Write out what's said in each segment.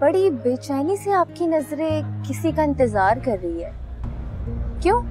बड़ी बेचैनी से आपकी नजरें किसी का इंतजार कर रही है। क्यों?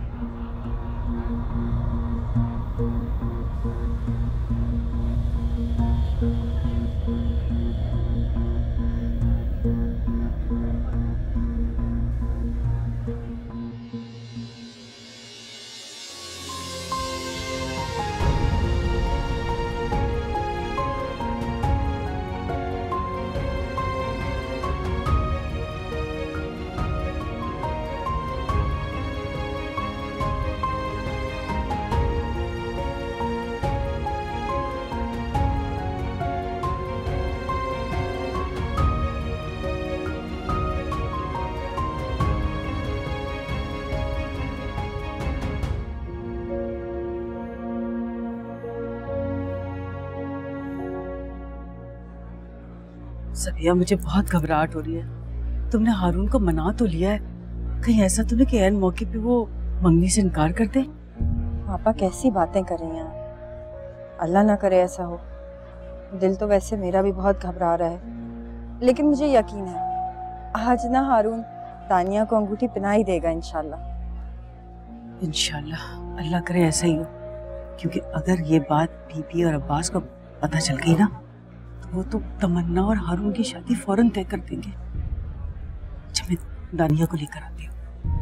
सबिया, मुझे बहुत घबराहट हो रही है। तुमने हारून को मना तो लिया है, कहीं ऐसा तो नहीं कि ऐन मौके पे वो मंगनी से इनकार कर दे? पापा कैसी बातें कर रही हैं, अल्लाह ना करे ऐसा हो। दिल तो वैसे मेरा भी बहुत घबरा रहा है, लेकिन मुझे यकीन है आज ना हारून तानिया को अंगूठी पहना ही देगा इंशाल्लाह। इंशाल्लाह, अल्लाह करे ऐसा ही हो, क्योंकि अगर ये बात बीबी और अब्बास को पता चल गई ना तो वो तो तमन्ना और हारून की शादी फौरन तय कर देंगे। अच्छा, मैं दानिया को लेकर आती हूँ।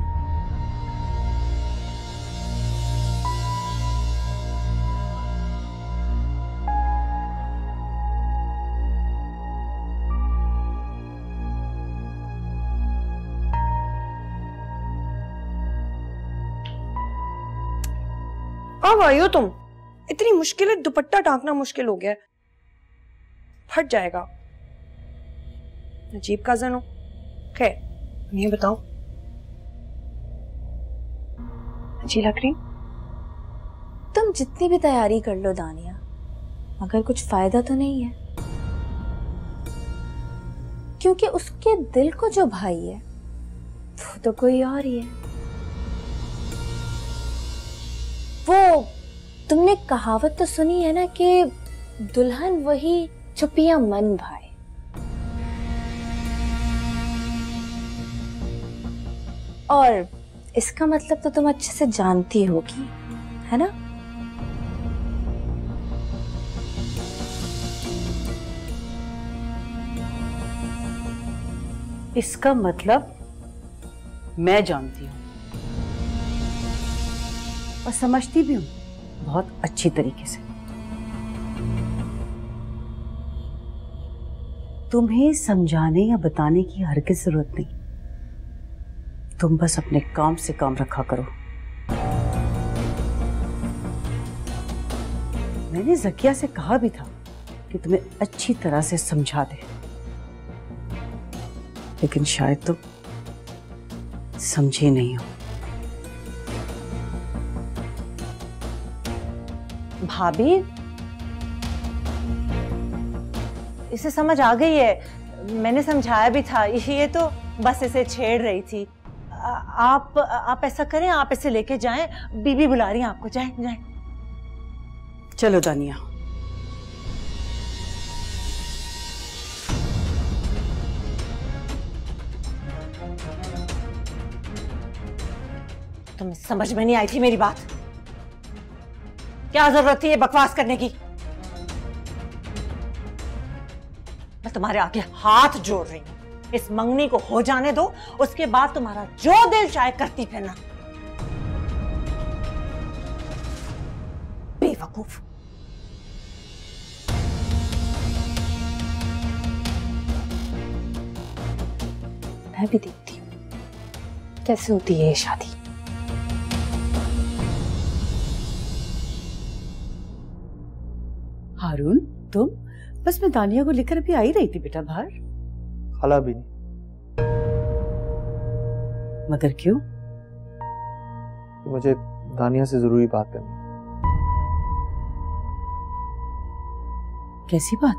कब आई हो तुम? इतनी मुश्किल है, दुपट्टा टांकना मुश्किल हो गया है, फट जाएगा। अजीब कजन हो। खैर ये बताओ, अच्छी लग रही? तुम जितनी भी तैयारी कर लो दानिया, मगर कुछ फायदा तो नहीं है, क्योंकि उसके दिल को जो भाई है वो तो कोई और ही है। वो तुमने कहावत तो सुनी है ना कि दुल्हन वही चुपिया मन भाई। और इसका मतलब तो तुम अच्छे से जानती होगी, है ना? इसका मतलब मैं जानती हूँ और समझती भी हूँ बहुत अच्छी तरीके से। तुम्हें समझाने या बताने की हरगिज़ जरूरत नहीं, तुम बस अपने काम से काम रखा करो। मैंने ज़किया से कहा भी था कि तुम्हें अच्छी तरह से समझा दे, लेकिन शायद तुम समझे नहीं हो। भाभी, इसे समझ आ गई है, मैंने समझाया भी था, ये तो बस इसे छेड़ रही थी। आप ऐसा करें, आप इसे लेके जाएं, बीबी बुला रही हैं आपको, जाएं जाएं। चलो दानिया। तुम्हें समझ में नहीं आई थी मेरी बात? क्या जरूरत थी ये बकवास करने की? मैं तुम्हारे आगे हाथ जोड़ रही हूं, इस मंगनी को हो जाने दो, उसके बाद तुम्हारा जो दिल चाहे करती फिरना। बेवकूफ। मैं भी देखती हूँ कैसे होती है ये शादी। हारून, तुम? बस मैं दानिया को लेकर अभी आई रही थी बेटा बाहर। खाला भी नहीं। मगर क्यों? मुझे दानिया से जरूरी बात करनी। कैसी बात?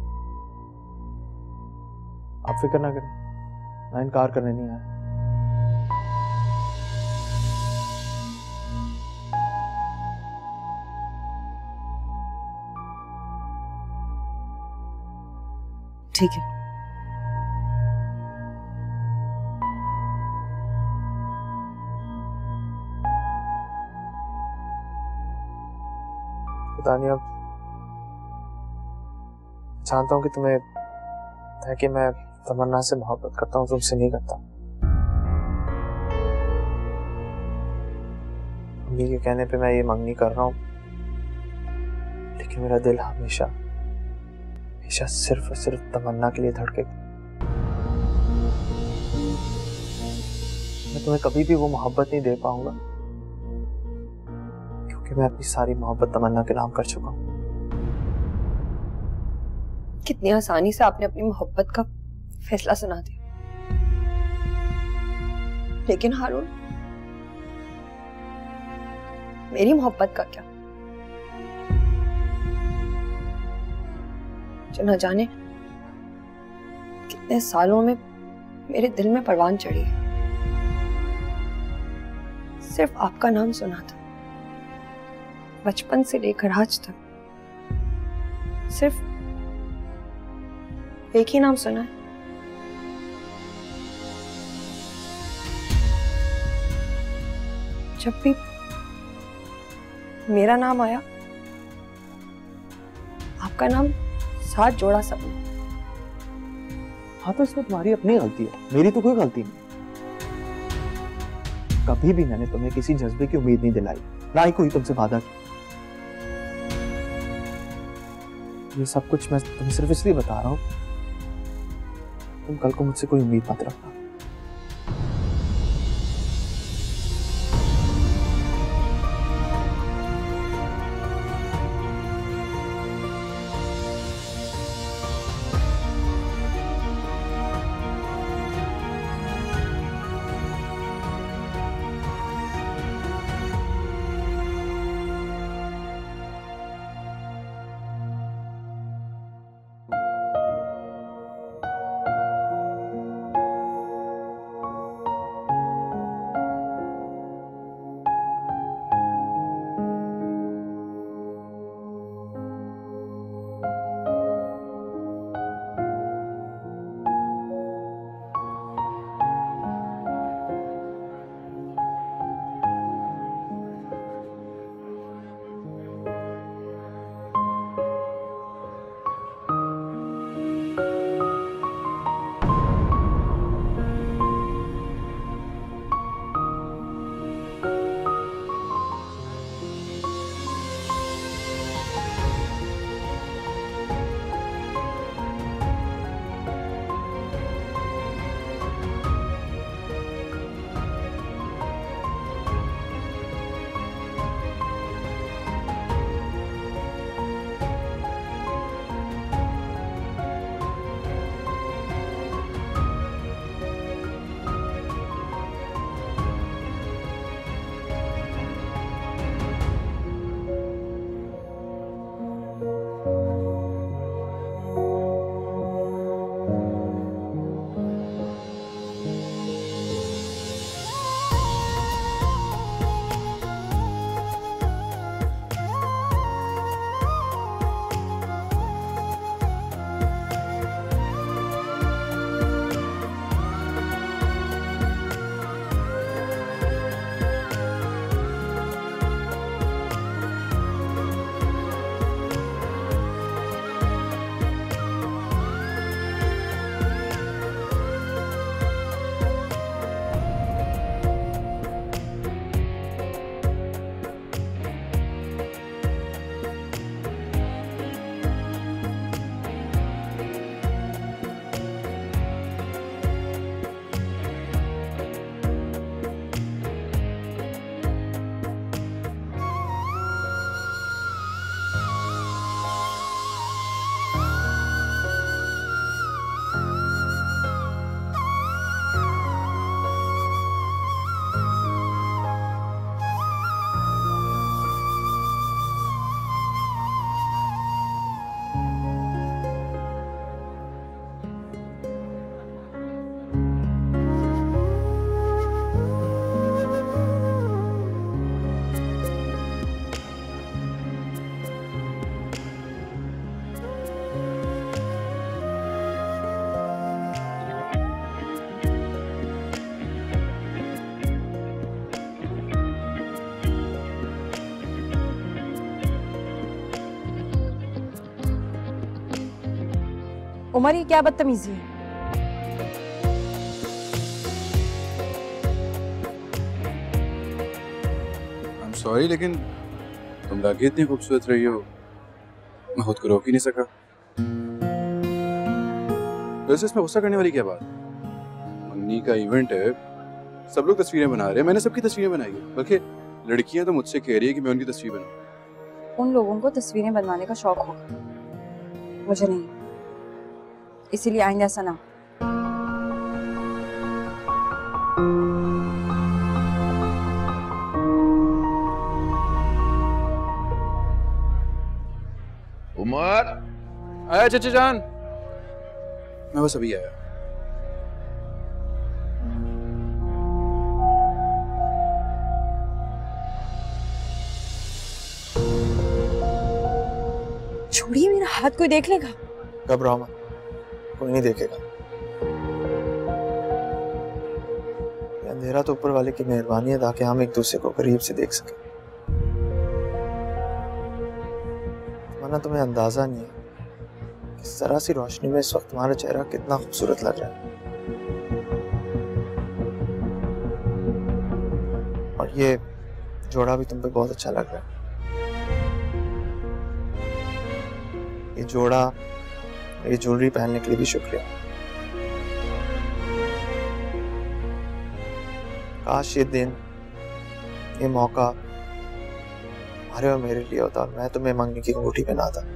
आप फिक्र ना करें, मैं इनकार करने नहीं आया। ठीक है, पता नहीं, अब जानता हूँ कि तुम्हें है कि मैं तमन्ना से मोहब्बत करता हूँ, तुमसे नहीं करता। मम्मी के कहने पे मैं ये मंगनी कर रहा हूँ, लेकिन मेरा दिल हमेशा हमेशा सिर्फ और सिर्फ तमन्ना के लिए धड़केगा। मैं तुम्हें कभी भी वो मोहब्बत नहीं दे पाऊंगा, क्योंकि मैं अपनी सारी मोहब्बत तमन्ना के नाम कर चुका हूँ। कितनी आसानी से आपने अपनी मोहब्बत का फैसला सुना दिया। लेकिन हारून, मेरी मोहब्बत का क्या? जो न जाने कितने सालों में मेरे दिल में परवान चढ़ी है। सिर्फ आपका नाम सुना था, बचपन से लेकर आज तक सिर्फ एक ही नाम सुना है। जब भी मेरा नाम आया, आपका नाम साथ जोड़ा सबने। हाँ, तो इसमें तुम्हारी अपनी गलती है, मेरी तो कोई गलती नहीं। कभी भी मैंने तुम्हें किसी जज्बे की उम्मीद नहीं दिलाई, ना ही कोई तुमसे वादा की। ये सब कुछ मैं तुम्हें सिर्फ इसलिए बता रहा हूँ, तुम कल को मुझसे कोई उम्मीद मत रखना। उमर, ये क्या बदतमीजी है? I'm sorry, लेकिन तुम लगे इतनी खूबसूरत रही हो, मैं खुद को रोक ही नहीं सका। वैसे इसमें गुस्सा करने वाली क्या बात? मंगनी का इवेंट है, सब लोग तस्वीरें बना रहे हैं, मैंने सबकी तस्वीरें बनाई है। बल्कि लड़कियां तो मुझसे कह रही है कि मैं उनकी तस्वीर बनाऊं। उन लोगों को तस्वीरें बनवाने का शौक होगा, मुझे नहीं, इसीलिए आइंदा ऐसा ना हो। उमर आया चाचा जान, मैं बस अभी आया। छोड़िए मेरा हाथ, कोई देख लेगा। घबराओ मत, कोई नहीं देखेगा। ये अंधेरा तो ऊपर वाले की मेहरबानी है ताकि हम एक दूसरे को करीब से देख सकें, वरना तुम्हें अंदाजा नहीं है किस तरह सी रोशनी में इस वक्त तुम्हारा चेहरा कितना खूबसूरत लग रहा है। और ये जोड़ा भी तुम पे बहुत अच्छा लग रहा है। ये जोड़ा, ये ज्वेलरी पहनने के लिए भी शुक्रिया। काश ये दिन, ये मौका हमारे और मेरे लिए होता और मैं तुम्हें मंगनी की अंगूठी पहनाता।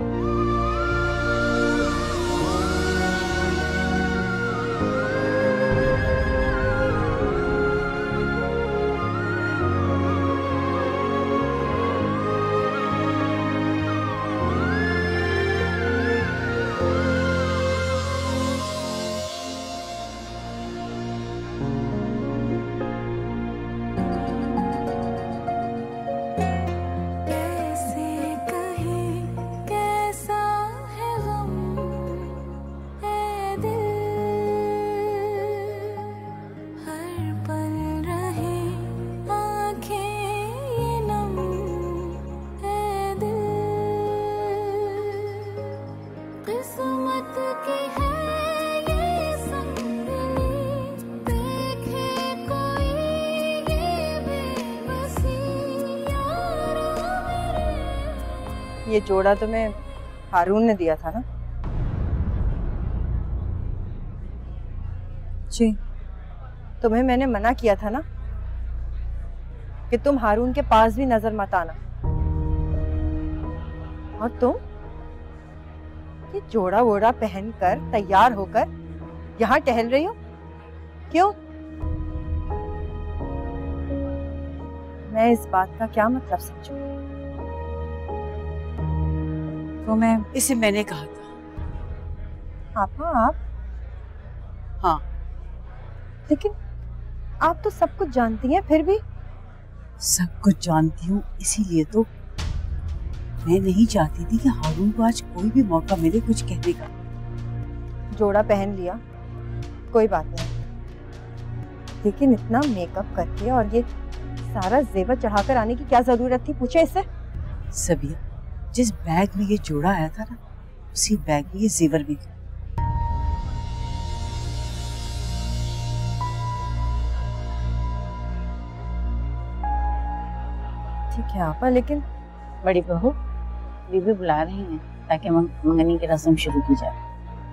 ये जोड़ा तुम्हें हारून ने दिया था ना? जी, तुम्हें मैंने मना किया था ना कि तुम हारून के पास भी नजर मत आना, और तुम ये जोड़ा वोड़ा पहनकर तैयार होकर यहाँ टहल रही हो, क्यों? मैं इस बात का क्या मतलब समझूं? तो मैं इसे मैंने कहा था। आप? हाँ, लेकिन आप तो सब कुछ जानती हैं, फिर भी। सब कुछ जानती हूँ, इसीलिए तो मैं नहीं चाहती थी कि हारून को आज कोई भी मौका मिले कुछ कहने का। जोड़ा पहन लिया, कोई बात नहीं, लेकिन इतना मेकअप करके और ये सारा जेवर चढ़ाकर आने की क्या जरूरत थी? पूछे इससे। सबिया, जिस बैग में ये जोड़ा आया था ना, उसी बैग में ये जेवर भी था। ठीक है आपा, लेकिन बड़ी बहू, बीबी बुला रही हैं ताकि मंगनी की रस्म शुरू की जाए।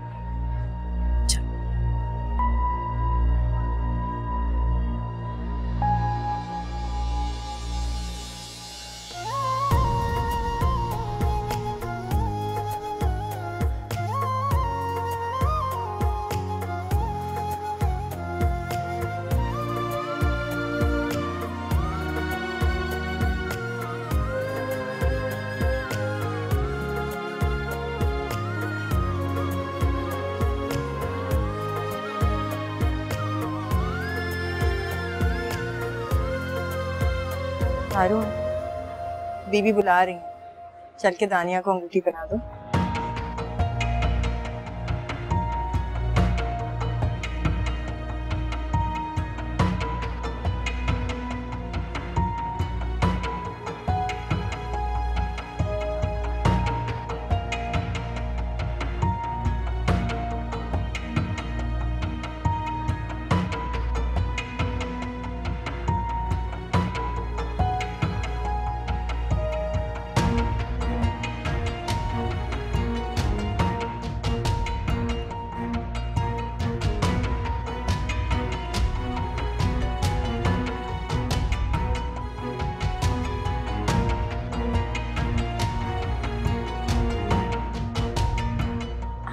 हारून, बीबी बुला रही है, चल के दानिया को अंगूठी पहना दो।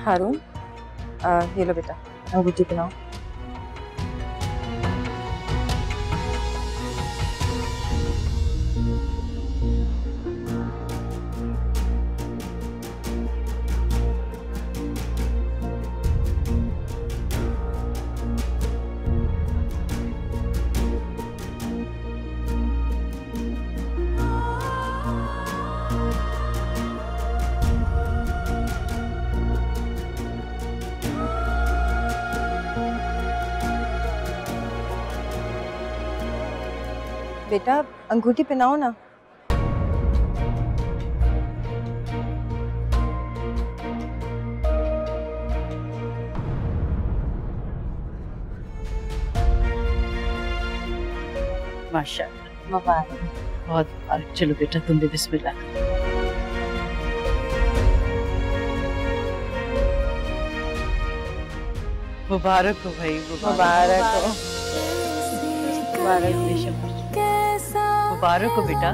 हारून, ये लो बेटा, अंगूठी पहनाओ। बेटा अंगूठी पहनाओ ना। माशाल्लाह, मुबारक। बहुत मुबारक। चलो बेटा तुम भी बिस्मिल्लाह करो। मुबारक हो भाई, मुबारक हो। मुबारक मुबारक हो बेटा।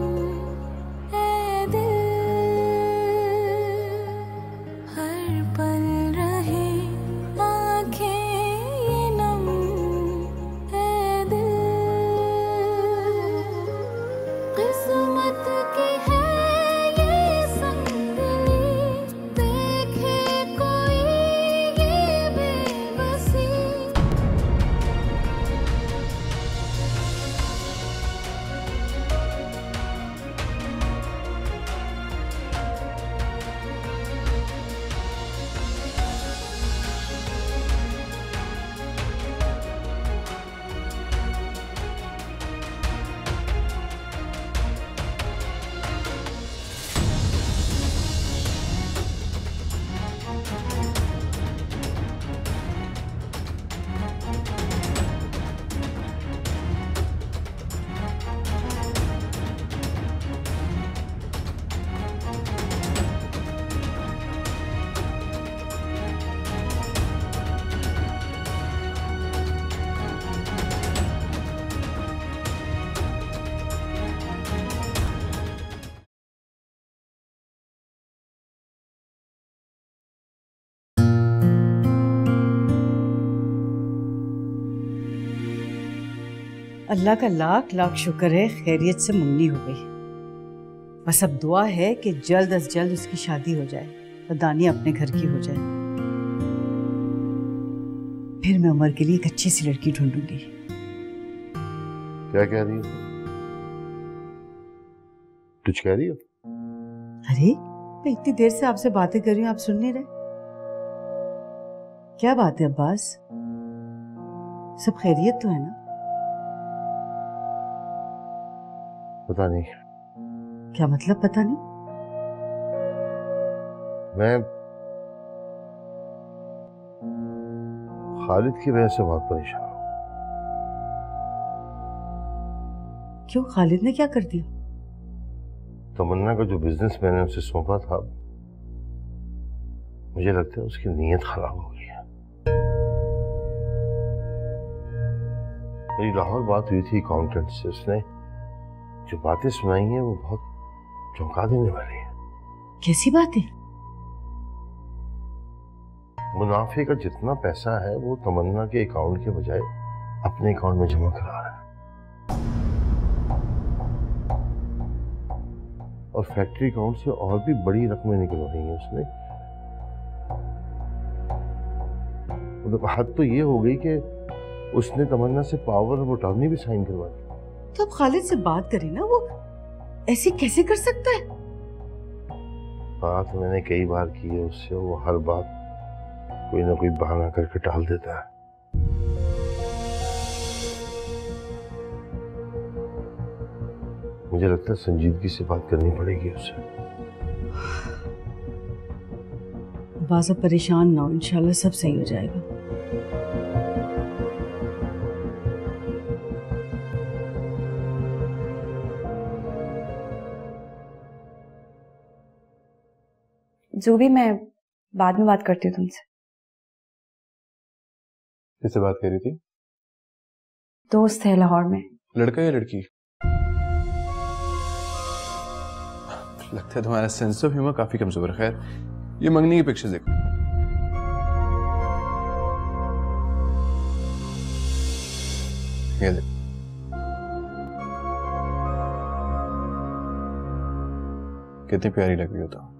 अल्लाह का लाख लाख शुक्र है खैरियत से मंगनी हो गई। बस अब दुआ है कि जल्द अज जल्द उसकी शादी हो जाए और दानिया अपने घर की हो जाए। फिर मैं उमर के लिए एक अच्छी सी लड़की ढूंढूंगी। क्या कह रही हो? कुछ कह रही हो? अरे मैं इतनी देर से आपसे बातें कर रही हूँ, आप सुन नहीं रहे? क्या बात है अब्बास, सब खैरियत तो है ना? पता नहीं। क्या मतलब पता नहीं? मैं खालिद की वजह से बहुत परेशान हूं। क्यों, खालिद ने क्या कर दिया? तमन्ना का जो बिजनेस मैंने उसे सौंपा था, मुझे लगता है उसकी नीयत खराब हो गई है। मेरी लाहौर बात हुई थी अकाउंटेंट से, उसने जो बातें सुनाई हैं वो बहुत चौंका देने वाली है। कैसी बात है? मुनाफे का जितना पैसा है वो तमन्ना के अकाउंट के बजाय अपने अकाउंट में जमा करा रहा है, और फैक्ट्री अकाउंट से और भी बड़ी रकमें निकलवाई हैं उसने। मतलब हद तो ये हो गई कि उसने तमन्ना से पावर ऑफ अटॉर्नी भी साइन करवा दी। तो अब खालिद से बात करें ना, वो ऐसे कैसे कर सकता है? बात मैंने कई बार की है उससे, वो हर बात कोई ना कोई बहाना करके टाल देता है। मुझे लगता है संजीदगी से बात करनी पड़ेगी उससे। बाज़ अब परेशान ना हो, इंशाल्लाह सब सही हो जाएगा। जो भी, मैं बाद में बात करती हूँ तुमसे। किससे बात कर रही थी? दोस्त है लाहौर में। लड़का या लड़की? लगता है तुम्हारा सेंस ऑफ ह्यूमर काफी कमजोर है। खैर, ये मंगनी की पिक्चर्स देखो। ये ले। कितनी प्यारी लग रही हो तो।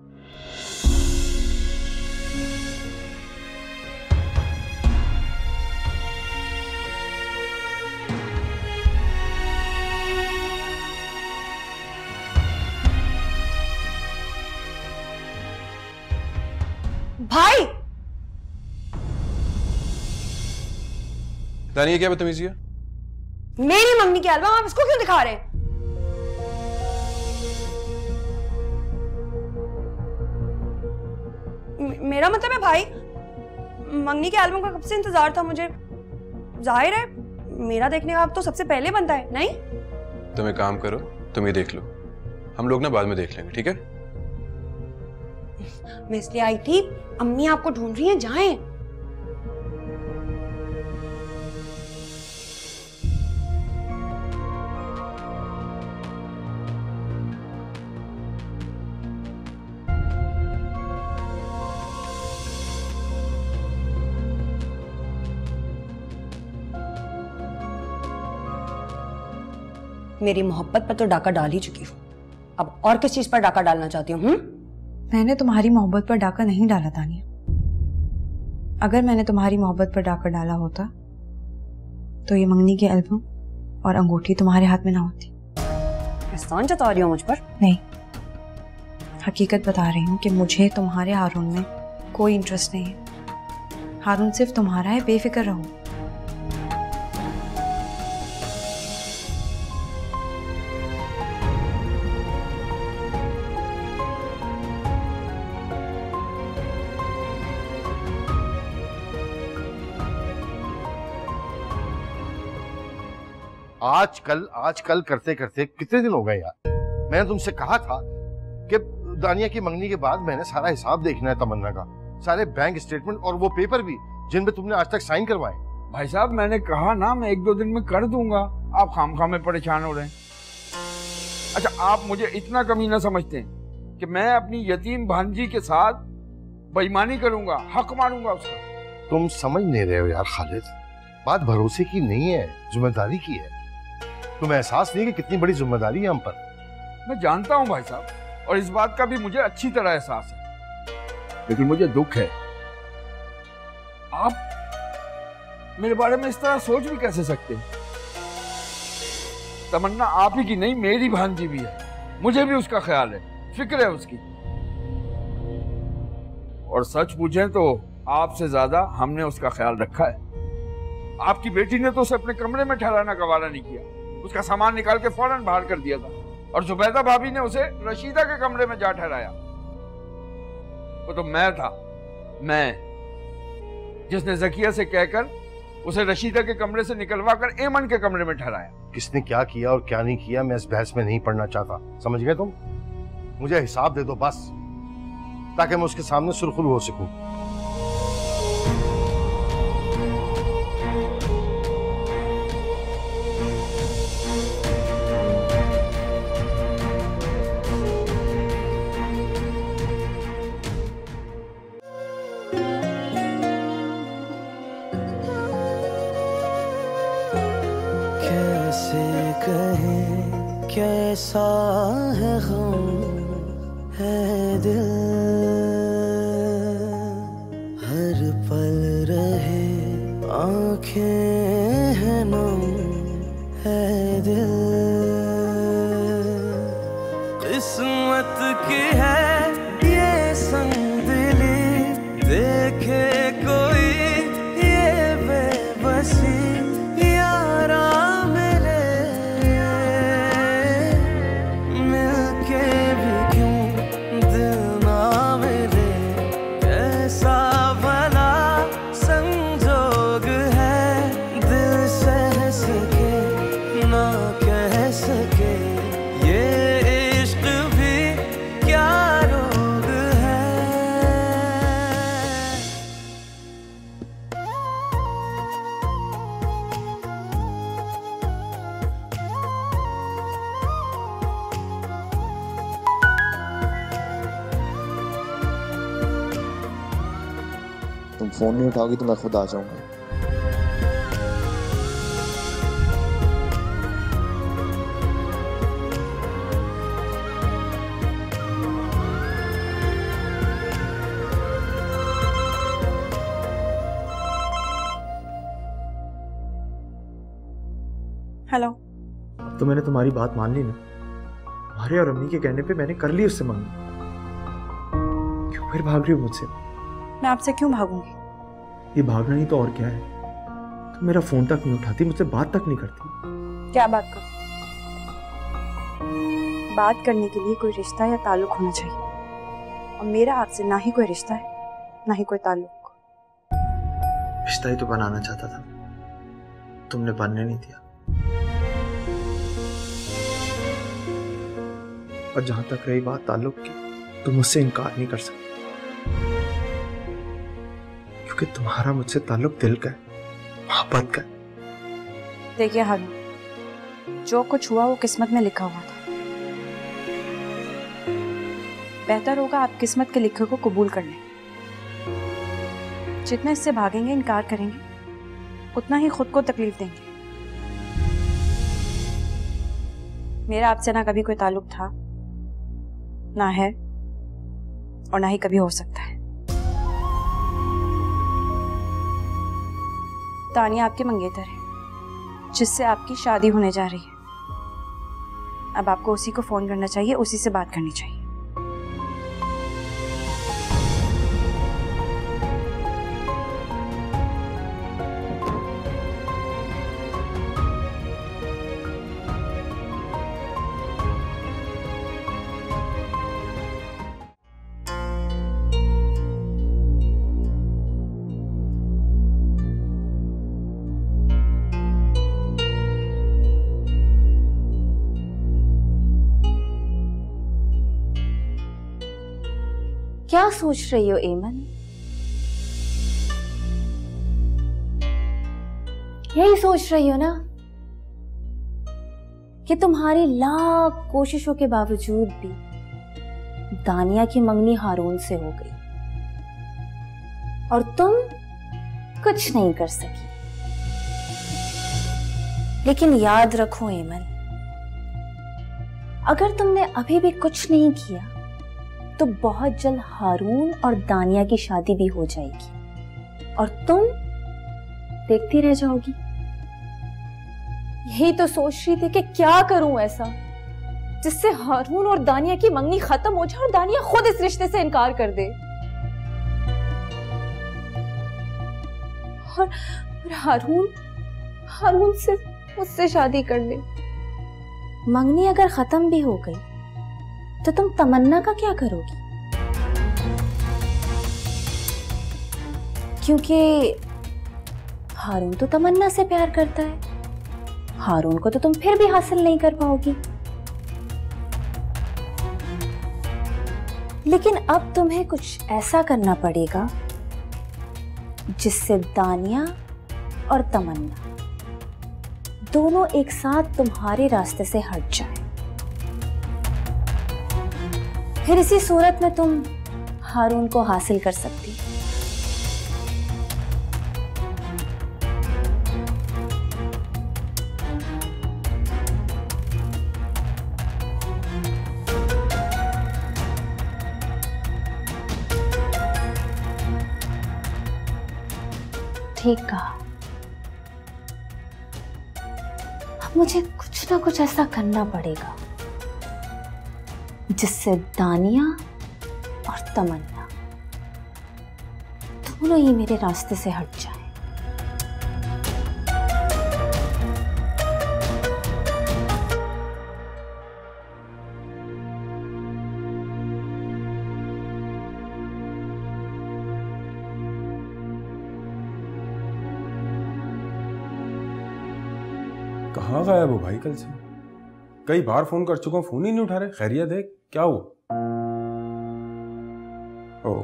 भाई दानिया क्या बदतमीजी है? मेरी मंगनी की एल्बम आप इसको क्यों दिखा रहे हैं? मेरा मतलब है भाई, मंगनी के एल्बम का कब से इंतजार था मुझे। जाहिर है मेरा देखने का अब तो सबसे पहले बनता है, नहीं? तुम एक काम करो, तुम ये देख लो, हम लोग ना बाद में देख लेंगे, ठीक है? मैं इसलिए आई थी, अम्मी आपको ढूंढ रही हैं, जाएं। मेरी मोहब्बत पर तो डाका डाल ही चुकी हूँ, अब और किस चीज पर डाका डालना चाहती हूँ? मैंने तुम्हारी मोहब्बत पर डाका नहीं डाला तानिया। अगर मैंने तुम्हारी मोहब्बत पर डाका डाला होता तो ये मंगनी की एल्बम और अंगूठी तुम्हारे हाथ में ना होती। एहसान जता रही हो मुझ पर? नहीं, हकीकत बता रही हूँ कि मुझे तुम्हारे हारून में कोई इंटरेस्ट नहीं है। हारून सिर्फ तुम्हारा है, बेफिक्र रहो। आजकल करते करते कितने दिन हो गए यार। मैंने तुमसे कहा था कि दानिया की मंगनी के बाद मैंने सारा हिसाब देखना है तमन्ना का, सारे बैंक स्टेटमेंट और वो पेपर भी जिन पे तुमने आज तक साइन करवाए। भाई साहब मैंने कहा ना मैं 1-2 दिन में कर दूंगा, आप खामखा में परेशान हो रहे हैं। अच्छा आप मुझे इतना कमी ना समझते हैं कि मैं अपनी यतीम भांजी के साथ बेईमानी करूंगा, हक मारूंगा उसका। तुम समझ नहीं रहे हो यार खालिद, बात भरोसे की नहीं है, जिम्मेदारी की है। तुम्हें एहसास नहीं कि कितनी बड़ी जिम्मेदारी है हम पर। मैं जानता हूं भाई साहब, और इस बात का भी मुझे अच्छी तरह एहसास है, लेकिन मुझे दुख है आप मेरे बारे में इस तरह सोच भी कैसे सकते हैं। तमन्ना आप ही की नहीं मेरी भांजी भी है, मुझे भी उसका ख्याल है, फिक्र है उसकी। और सच पूछें तो आपसे ज्यादा हमने उसका ख्याल रखा है। आपकी बेटी ने तो उसे अपने कमरे में ठहराना गवारा नहीं किया, उसका सामान निकाल के फौरन बाहर कर दिया था। और जुबैदा भाभी ने उसे रशीदा के कमरे में जा ठहराया। वो तो मैं था, मैं जिसने जकिया से कहकर उसे रशीदा के कमरे से निकलवा कर एमन के कमरे में ठहराया। किसने क्या किया और क्या नहीं किया मैं इस बहस में नहीं पढ़ना चाहता, समझ गए तुम? मुझे हिसाब दे दो बस, ताकि मैं उसके सामने सुरखुरू हो सकूं। कैसा है गम है दिल, हर पल रहे आंखें हैं नम है दिल। किस्मत की है ये संगदिली, देखे कोई ये बेबसी यारा फोन नहीं उठाओगी तो मैं खुद आ जाऊंगा। हेलो। अब तो मैंने तुम्हारी बात मान ली ना। तुम्हारे और अम्मी के कहने पे मैंने कर ली उससे मंगनी। क्यों फिर भाग रही हो मुझसे? मैं आपसे क्यों भागूंगी? ये भागना ही तो और क्या है। तुम मेरा फोन तक नहीं उठाती, मुझसे बात तक नहीं करती। क्या बात करूं? बात करने के लिए कोई रिश्ता या ताल्लुक होना चाहिए, और मेरा आपसे ना ही कोई रिश्ता है ना ही कोई ताल्लुक। रिश्ता ही तो बनाना चाहता था, तुमने बनने नहीं दिया। और जहां तक रही बात ताल्लुक की, तुम मुझसे इनकार नहीं कर सकते, क्योंकि तुम्हारा मुझसे ताल्लुक दिल का है, मोहब्बत का है। देखिए हारून, जो कुछ हुआ वो किस्मत में लिखा हुआ था। बेहतर होगा आप किस्मत के लिखे को कबूल कर लें। जितना इससे भागेंगे, इनकार करेंगे, उतना ही खुद को तकलीफ देंगे। मेरा आपसे ना कभी कोई ताल्लुक था, ना है, और ना ही कभी हो सकता है। तानिया आपके मंगेतर है, जिससे आपकी शादी होने जा रही है। अब आपको उसी को फोन करना चाहिए, उसी से बात करनी चाहिए। क्या सोच रही हो एमन? यही सोच रही हो ना कि तुम्हारी लाख कोशिशों के बावजूद भी दानिया की मंगनी हारून से हो गई और तुम कुछ नहीं कर सकी। लेकिन याद रखो एमन, अगर तुमने अभी भी कुछ नहीं किया तो बहुत जल्द हारून और दानिया की शादी भी हो जाएगी और तुम देखती रह जाओगी। यही तो सोच रही थी कि क्या करूं ऐसा जिससे हारून और दानिया की मंगनी खत्म हो जाए और दानिया खुद इस रिश्ते से इनकार कर दे। और हारून सिर्फ मुझसे शादी कर ले। मंगनी अगर खत्म भी हो गई तो तुम तमन्ना का क्या करोगी? क्योंकि हारून तो तमन्ना से प्यार करता है, हारून को तो तुम फिर भी हासिल नहीं कर पाओगी। लेकिन अब तुम्हें कुछ ऐसा करना पड़ेगा जिससे दानिया और तमन्ना दोनों एक साथ तुम्हारे रास्ते से हट जाए। फिर इसी सूरत में तुम हारून को हासिल कर सकती। ठीक कहा। अब मुझे कुछ ना कुछ ऐसा करना पड़ेगा जिससे दानिया और तमन्ना दोनों ही मेरे रास्ते से हट जाएं। कहाँ गायब हो भाई कल से? कई बार फोन कर चुका हूं, फोन ही नहीं उठा रहे। खैरियत है? क्या हुआ? ओ,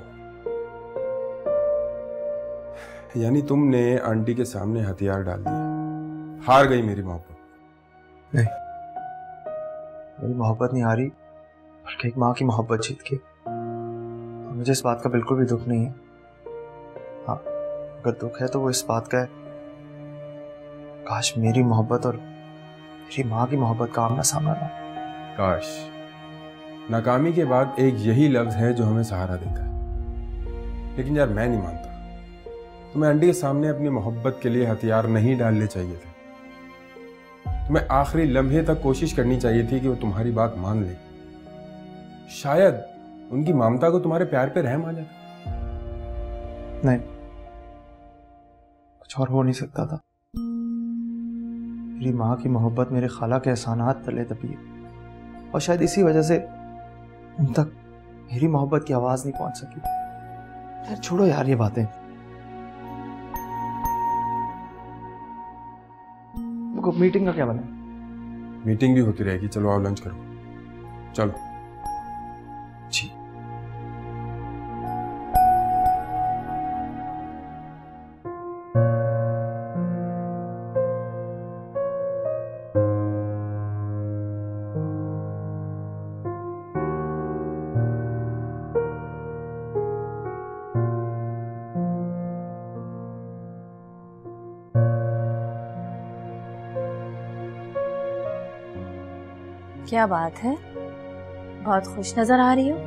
यानी तुमने आंटी के सामने हथियार डाल दिया। हार गई मेरी मोहब्बत। नहीं, मेरी मोहब्बत नहीं हारी, बल्कि एक माँ की मोहब्बत जीत गई। मुझे इस बात का बिल्कुल भी दुख नहीं है। हाँ, अगर दुख है तो वो इस बात का है, काश मेरी मोहब्बत और मेरी माँ की मोहब्बत का आमना सामना ना। काश। नाकामी के बाद एक यही लफ्ज है जो हमें सहारा देता है। लेकिन यार मैं नहीं मानता, तुम्हें आंटी के सामने अपनी मोहब्बत के लिए हथियार नहीं डालने चाहिए थे। तुम्हें आखिरी लम्हे तक कोशिश करनी चाहिए थी कि वो तुम्हारी बात मान ले। शायद उनकी ममता को तुम्हारे प्यार पे रहम आ जाता। नहीं, कुछ और हो नहीं सकता था। मेरी माँ की मोहब्बत मेरे खाला के एहसानात तले दबी है, और शायद इसी वजह से उन तक मेरी मोहब्बत की आवाज नहीं पहुंच सकी। यार छोड़ो यार ये बातें। मीटिंग का क्या बना? मीटिंग भी होती रहेगी, चलो आओ लंच करो। चलो। जी। क्या बात है, बहुत खुश नजर आ रही हो।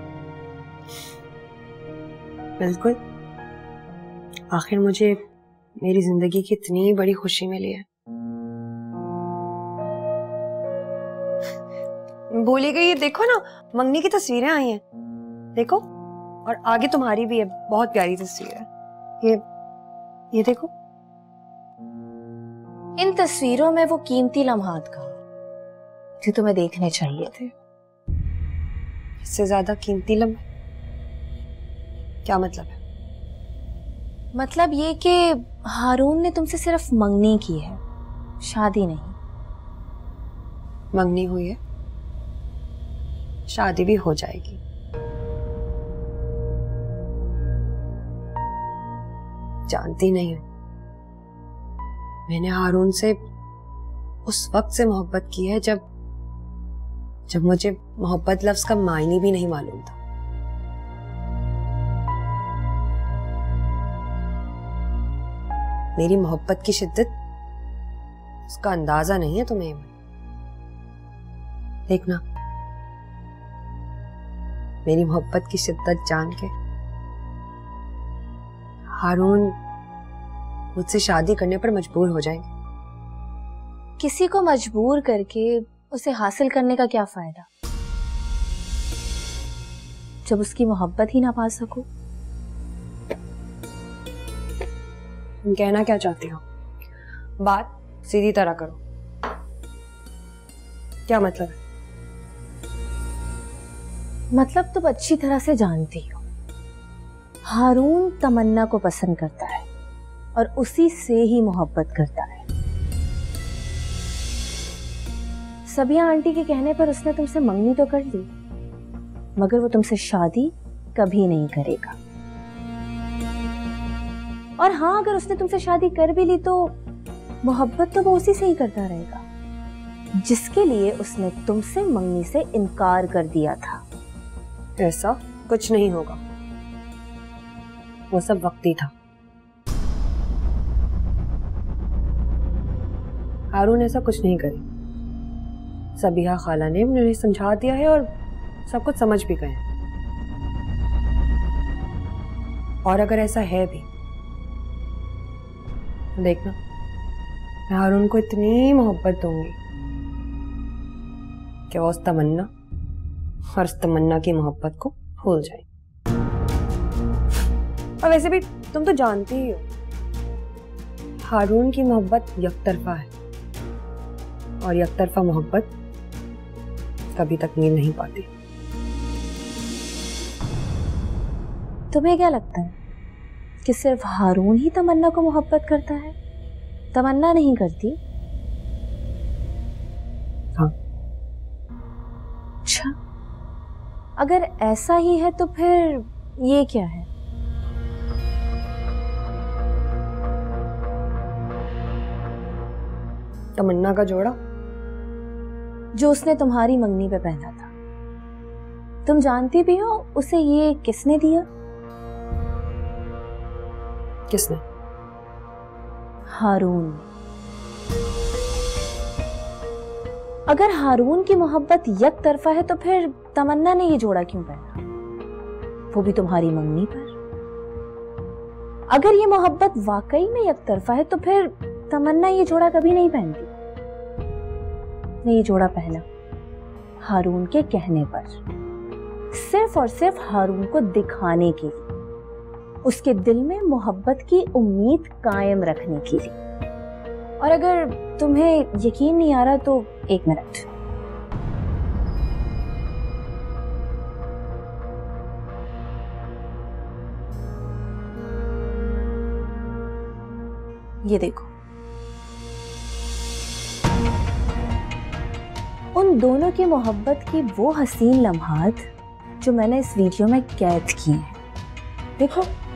बिल्कुल, आखिर मुझे मेरी जिंदगी की इतनी बड़ी खुशी मिली है। बोली गई, ये देखो ना, मंगनी की तस्वीरें आई हैं, देखो, और आगे तुम्हारी भी है, बहुत प्यारी तस्वीर है। ये देखो। इन तस्वीरों में वो कीमती लम्हात का जो तुम्हें देखने चाहिए थे। इससे ज्यादा कीमती लम्हे? क्या मतलब है? मतलब ये कि हारून ने तुमसे सिर्फ मंगनी की है, शादी नहीं। मंगनी हुई है, शादी भी हो जाएगी। जानती नहीं हूं, मैंने हारून से उस वक्त से मोहब्बत की है जब मुझे मोहब्बत लफ्ज का मायने भी नहीं मालूम था। मेरी मोहब्बत की शिद्दत, उसका अंदाजा नहीं है तुम्हें। देखना, मेरी मोहब्बत की शिद्दत जान के हारून मुझसे शादी करने पर मजबूर हो जाएंगे। किसी को मजबूर करके उसे हासिल करने का क्या फायदा, जब उसकी मोहब्बत ही ना पा सको। तुम कहना क्या चाहती हो? बात सीधी तरह करो, क्या मतलब है? मतलब तुम अच्छी तरह से जानती हो, हारून तमन्ना को पसंद करता है और उसी से ही मोहब्बत करता है। सबिया आंटी के कहने पर उसने तुमसे मंगनी तो कर ली, मगर वो तुमसे शादी कभी नहीं करेगा। और हाँ, अगर उसने तुमसे शादी कर भी ली तो मोहब्बत तो वो उसी से ही करता रहेगा जिसके लिए उसने तुमसे मंगनी से इनकार कर दिया था। ऐसा कुछ नहीं होगा, वो सब वक्ती था। हारून ऐसा कुछ नहीं करी। सबिया खाला ने मुझे समझा दिया है और सब कुछ समझ भी गए। और अगर ऐसा है भी, देखना, मैं हारून को इतनी मोहब्बत दूंगी कि वो उस तमन्ना और उस तमन्ना की मोहब्बत को भूल जाए। और वैसे भी तुम तो जानती ही हो, हारून की मोहब्बत यकतरफा है और यकतरफा मोहब्बत कभी तकमील नहीं पाती। तुम्हें क्या लगता है कि सिर्फ हारून ही तमन्ना को मोहब्बत करता है, तमन्ना नहीं करती? हाँ। अच्छा, अगर ऐसा ही है तो फिर ये क्या है? तमन्ना का जोड़ा जो उसने तुम्हारी मंगनी पे पहना था। तुम जानती भी हो उसे ये किसने दिया? किसने? हारून। अगर हारून की मोहब्बत एक तरफा है तो फिर तमन्ना ने ये जोड़ा क्यों पहना, वो भी तुम्हारी मंगनी पर? अगर ये मोहब्बत वाकई में एक तरफा है तो फिर तमन्ना ये जोड़ा कभी नहीं पहनती। ने ये जोड़ा पहना हारून के कहने पर, सिर्फ और सिर्फ हारून को दिखाने के लिए, उसके दिल में मोहब्बत की उम्मीद कायम रखने के लिए। और अगर तुम्हें यकीन नहीं आ रहा तो एक मिनट, ये देखो, उन दोनों की मोहब्बत की वो हसीन लम्हात जो मैंने इस वीडियो में कैद किए हैं। देखो